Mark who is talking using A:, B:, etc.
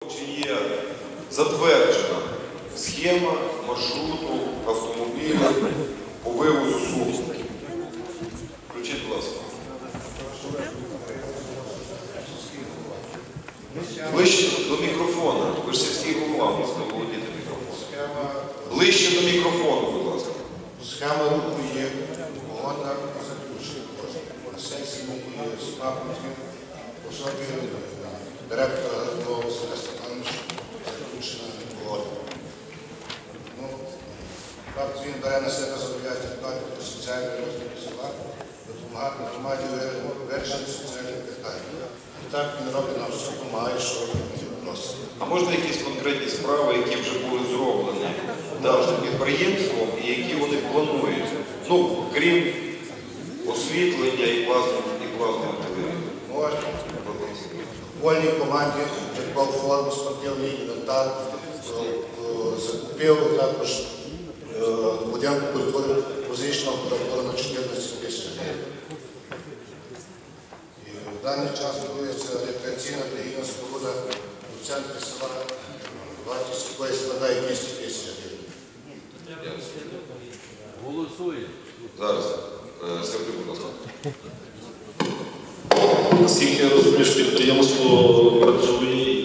A: чи є затверджена схема маршруту автомобіля по вивозу суму. Включіть, будь ласка. Ближче до мікрофона. Ви ж сільський голова, можете володіти мікрофоном. Ближче до мікрофону, будь ласка.
B: Схема руху є, погода заключена. На сесії є справки, особі директора Гардова Василя Степановича заключена погода. Факт, він бере на себе зобов'язання дбати про соціальний розвиток села, допомагати громаді вирішити соціальні питання. І так він робить нам все, допомагає, що він просить.
A: А можна якісь конкретні справи, які вже були зроблені даним підприємством і які вони планують? Ну, крім освітлення і плазмових телевізорів.
B: Можна. В вольній команді придбав форму, спортивний інвентар, закупив також будинку культури музичного апаратури на 14 тисяч гривень. І в даний час будується рекреаційна релігійна споруда у центрі села, вартість якої складає 200 тисяч гривень.
C: Голосує.
A: Зараз. Сергій, будь ласка.
D: Наскільки я розумію, що підприємство працює